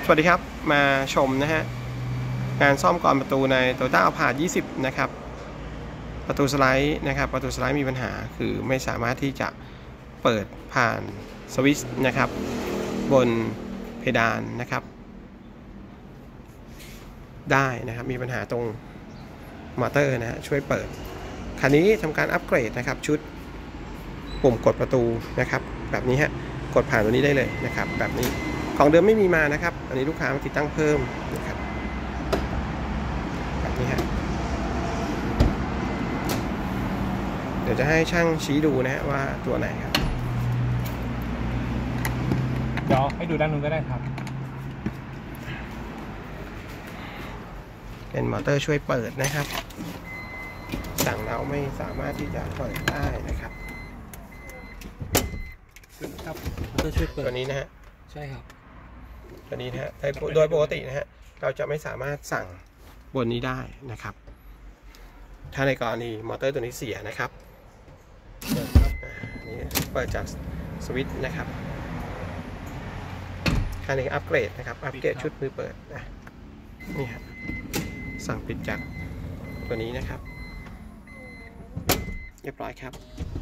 วัสดีครับมาชมนะฮะงานซ่อมกรอนประตูใน Toyota Alphard 20นะครับประตูสไลด์นะครับประตูสไลด์มีปัญหาคือไม่สามารถที่จะเปิดผ่านสวิตช์นะครับบนเพดานนะครับได้นะครับมีปัญหาตรงมอเตอร์นะฮะช่วยเปิดคันนี้ทำการอัปเกรดนะครับชุดปุ่มกดประตูนะครับแบบนี้ฮะกดผ่านตัวนี้ได้เลยนะครับแบบนี้ของเดิมไม่มีมานะครับอันนี้ลูกค้ามาติดตั้งเพิ่มนะครับแบบนี้ฮะเดี๋ยวจะให้ช่างชี้ดูนะฮะว่าตัวไหนครับเดี๋ยวให้ดูด้านนู้นก็ได้ครับเป็นมอเตอร์ช่วยเปิดนะครับสั่งแล้วไม่สามารถที่จะเปิดได้นะครับครับมอเตอร์ช่วยเปิดตัวนี้นะฮะใช่ครับตัวนี้นะฮะโดยปกตินะฮะเราจะไม่สามารถสั่งบนนี้ได้นะครับถ้าในกรณีมอเตอร์ตัวนี้เสียนะครับนี่เปิดจากสวิตช์นะครับคันนี้อัปเกรดนะครับอัปเกรดชุดมือเปิดนะนี่ฮะสั่งปิดจากตัวนี้นะครับเรียบร้อยครับ